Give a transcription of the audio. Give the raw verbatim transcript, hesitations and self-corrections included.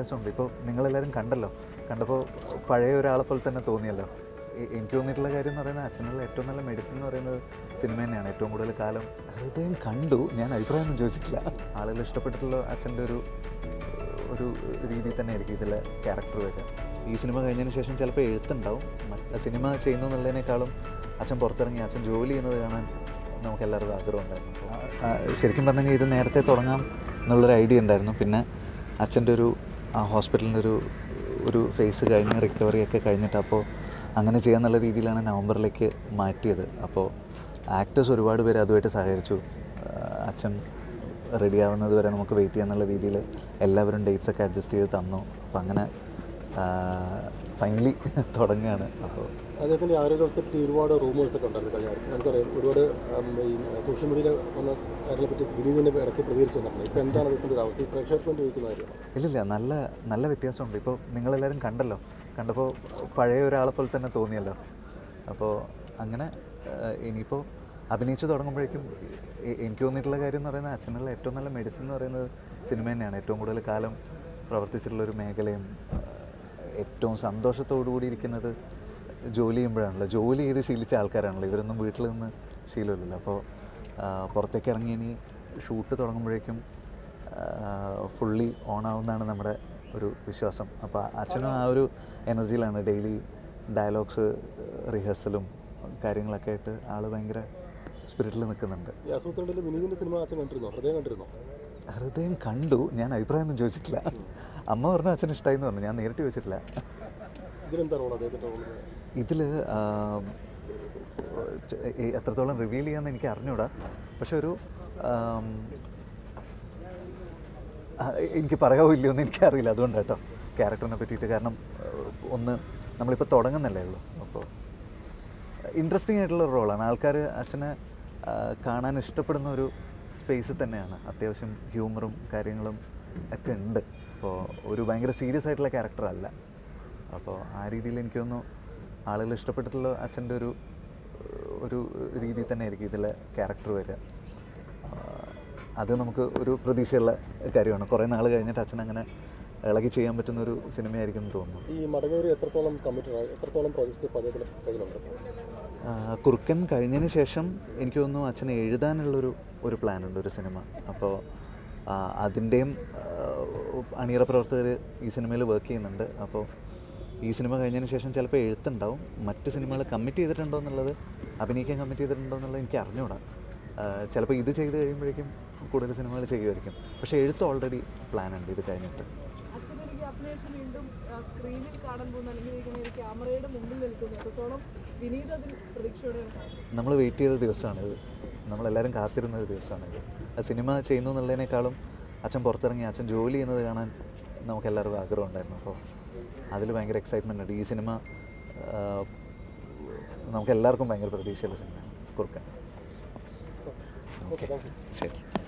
വ്യത്യാസമുണ്ട്. ഇപ്പോൾ നിങ്ങളെല്ലാവരും കണ്ടല്ലോ, കണ്ടപ്പോൾ പഴയ ഒരാളെ പോലെ തന്നെ തോന്നിയല്ലോ. എനിക്ക് തോന്നിയിട്ടുള്ള കാര്യം എന്ന് പറയുന്നത് അച്ഛനുള്ള ഏറ്റവും നല്ല മെഡിസിൻ എന്ന് പറയുന്നത് സിനിമ തന്നെയാണ്. ഏറ്റവും കൂടുതൽ കാലം ഹൃദയം കണ്ടു, ഞാൻ അഭിപ്രായമൊന്നും ചോദിച്ചിട്ടില്ല. ആളുകൾ ഇഷ്ടപ്പെട്ടിട്ടുള്ള അച്ഛൻ്റെ ഒരു ഒരു രീതി തന്നെ ആയിരിക്കും ഇതിലെ ക്യാരക്ടർ വരിക. ഈ സിനിമ കഴിഞ്ഞതിന് ശേഷം ചിലപ്പോൾ എഴുത്തുണ്ടാവും. സിനിമ ചെയ്യുന്നു എന്നുള്ളതിനേക്കാളും അച്ഛൻ പുറത്തിറങ്ങി അച്ഛൻ ജോലി ചെയ്യുന്നത് കാണാൻ നമുക്ക് എല്ലാവർക്കും ആഗ്രഹം ഉണ്ടായിരുന്നു. ശരിക്കും പറഞ്ഞാൽ ഇത് നേരത്തെ തുടങ്ങാം എന്നുള്ളൊരു ഐഡിയ ഉണ്ടായിരുന്നു. പിന്നെ അച്ഛൻ്റെ ഒരു ആ ഹോസ്പിറ്റലിൻ്റെ ഒരു ഒരു ഫേസ് കഴിഞ്ഞ് റിക്കവറിയൊക്കെ കഴിഞ്ഞിട്ട് അപ്പോൾ അങ്ങനെ ചെയ്യാന്നുള്ള രീതിയിലാണ് നവംബറിലേക്ക് മാറ്റിയത്. അപ്പോൾ ആക്ടേഴ്സ് ഒരുപാട് പേര് അതുമായിട്ട് സഹകരിച്ചു. അച്ഛൻ റെഡിയാവുന്നത് വരെ നമുക്ക് വെയിറ്റ് ചെയ്യാന്നുള്ള രീതിയിൽ എല്ലാവരും ഡേറ്റ്സൊക്കെ അഡ്ജസ്റ്റ് ചെയ്ത് തന്നു. അപ്പോൾ അങ്ങനെ ഫൈനലി തുടങ്ങുകയാണ്. അപ്പോൾ അദ്ദേഹത്തിൻ്റെ ആരോഗ്യാവസ്ഥയെ പറ്റി ഒരുപാട് റൂമേഴ്സൊക്കെ ഉണ്ടായിരുന്നു കഴിഞ്ഞ നമുക്കറിയാം. ഒരുപാട് ഈ സോഷ്യൽ മീഡിയയിൽ വന്ന കാര്യങ്ങളെ പറ്റി വിനീതിൻ്റെ ഇടയ്ക്ക് പ്രതികരിച്ചു വന്നിട്ടുണ്ട്. ഇപ്പോൾ എന്താണ് അദ്ദേഹത്തിൻ്റെ ഒരു അവസ്ഥ? പ്രേക്ഷകർക്ക് വേണ്ടി ചോദിക്കുന്ന കാര്യമാണ്. ഇല്ലില്ല, നല്ല നല്ല വ്യത്യാസമുണ്ട്. ഇപ്പോൾ നിങ്ങളെല്ലാവരും കണ്ടല്ലോ, കണ്ടപ്പോൾ പഴയ ഒരാളെ പോലെ തന്നെ തോന്നിയല്ലോ. അപ്പോൾ അങ്ങനെ ഇനിയിപ്പോൾ അഭിനയിച്ച് തുടങ്ങുമ്പോഴേക്കും എനിക്ക് തോന്നിയിട്ടുള്ള കാര്യം എന്ന് പറയുന്നത് അച്ഛനുള്ള ഏറ്റവും നല്ല മെഡിസിൻ എന്ന് പറയുന്നത് സിനിമ തന്നെയാണ്. ഏറ്റവും കൂടുതൽ കാലം പ്രവർത്തിച്ചിട്ടുള്ളൊരു മേഖലയും ഏറ്റവും സന്തോഷത്തോടു കൂടി ഇരിക്കുന്നത് ജോലി ചെയ്യുമ്പോഴാണല്ലോ. ജോലി ചെയ്ത് ശീലിച്ച ആൾക്കാരാണല്ലോ ഇവരൊന്നും. വീട്ടിൽ നിന്ന് ശീലമില്ലല്ലോ. അപ്പോൾ പുറത്തേക്ക് ഇറങ്ങി ഇനി ഷൂട്ട് തുടങ്ങുമ്പോഴേക്കും ഫുള്ളി ഓണാവുന്നതാണ് നമ്മുടെ ഒരു വിശ്വാസം. അപ്പോൾ അച്ഛനും ആ ഒരു എനർജിയിലാണ്. ഡെയിലി ഡയലോഗ്സ് റിഹേഴ്സലും കാര്യങ്ങളൊക്കെ ആയിട്ട് ആൾ ഭയങ്കര സ്പിരിറ്റിൽ നിൽക്കുന്നുണ്ട്. ഹൃദയം കണ്ടു, ഞാൻ അഭിപ്രായമൊന്നും ചോദിച്ചിട്ടില്ല. അമ്മ പറഞ്ഞു അച്ഛൻ ഇഷ്ടമായി എന്ന് പറഞ്ഞു, ഞാൻ നേരിട്ട് ചോദിച്ചിട്ടില്ല. ഇതിൽ എത്രത്തോളം റിവീൽ ചെയ്യാമെന്ന് എനിക്ക് അറിഞ്ഞൂടാ. പക്ഷെ ഒരു എനിക്ക് പറയാവോ ഇല്ലയോ എന്ന് എനിക്കറിയില്ല. അതുകൊണ്ട് കേട്ടോ ക്യാരക്ടറിനെ പറ്റിയിട്ട്. കാരണം ഒന്ന് നമ്മളിപ്പോൾ തുടങ്ങുന്നല്ലേ ഉള്ളൂ. അപ്പോൾ ഇൻട്രസ്റ്റിംഗ് ആയിട്ടുള്ള റോളാണ്. ആൾക്കാർ അച്ഛനെ കാണാൻ ഇഷ്ടപ്പെടുന്ന ഒരു സ്പേസ് തന്നെയാണ്. അത്യാവശ്യം ഹ്യൂമറും കാര്യങ്ങളും ഒക്കെ ഉണ്ട്. അപ്പോൾ ഒരു ഭയങ്കര സീരിയസ് ആയിട്ടുള്ള ക്യാരക്ടറല്ല. അപ്പോൾ ആ രീതിയിൽ എനിക്കൊന്നും ആളുകൾ ഇഷ്ടപ്പെട്ടിട്ടുള്ള അച്ഛൻ്റെ ഒരു ഒരു രീതി തന്നെ ആയിരിക്കും ഇതിലെ ക്യാരക്ടർ വരിക. അത് നമുക്ക് ഒരു പ്രതീക്ഷയുള്ള കാര്യമാണ്. കുറേ നാൾ കഴിഞ്ഞിട്ട് അച്ഛൻ അങ്ങനെ ഇളകി ചെയ്യാൻ പറ്റുന്ന ഒരു സിനിമയായിരിക്കും എന്ന് തോന്നുന്നു. ഈ മടങ്ങൂർ എത്രത്തോളം കമ്മിറ്റഡ് എത്രത്തോളം പ്രോജക്ട്സ് കയ്യിലുണ്ട്? കുറുക്കൻ കഴിഞ്ഞതിന് ശേഷം എനിക്ക് തോന്നുന്നു അച്ഛന് എഴുതാനുള്ളൊരു ഒരു പ്ലാനുണ്ട്, ഒരു സിനിമ. അപ്പോൾ അതിൻ്റെയും അണിയറ പ്രവർത്തകർ ഈ സിനിമയിൽ വർക്ക് ചെയ്യുന്നുണ്ട്. അപ്പോൾ ഈ സിനിമ കഴിഞ്ഞതിന് ശേഷം ചിലപ്പോൾ എഴുത്തുണ്ടാവും. മറ്റ് സിനിമകൾ കമ്മിറ്റ് ചെയ്തിട്ടുണ്ടോ എന്നുള്ളത്, അഭിനയിക്കാൻ കമ്മിറ്റ് ചെയ്തിട്ടുണ്ടോ എന്നുള്ളത് എനിക്ക് അറിഞ്ഞുകൂടാ. ചിലപ്പോൾ ഇത് ചെയ്ത് കഴിയുമ്പോഴേക്കും കൂടുതൽ സിനിമകൾ ചെയ്യുമായിരിക്കും. പക്ഷേ എഴുത്ത് ഓൾറെഡി പ്ലാനുണ്ട് ഇത് കഴിഞ്ഞിട്ട്. നമ്മൾ വെയിറ്റ് ചെയ്ത ദിവസമാണിത്. നമ്മളെല്ലാവരും കാത്തിരുന്ന ഒരു ദിവസമാണിത്. ആ സിനിമ ചെയ്യുന്നു എന്നുള്ളതിനേക്കാളും അച്ഛൻ പുറത്തിറങ്ങി അച്ഛൻ ജോലി ചെയ്യുന്നത് കാണാൻ നമുക്കെല്ലാവർക്കും ആഗ്രഹം ഉണ്ടായിരുന്നു. അപ്പോൾ അതിൽ ഭയങ്കര എക്സൈറ്റ്മെൻ്റ് ഉണ്ട്. ഈ സിനിമ നമുക്കെല്ലാവർക്കും ഭയങ്കര പ്രതീക്ഷയുള്ള സിനിമയാണ് കുറുക്കൻ. ഓക്കെ, ശരി.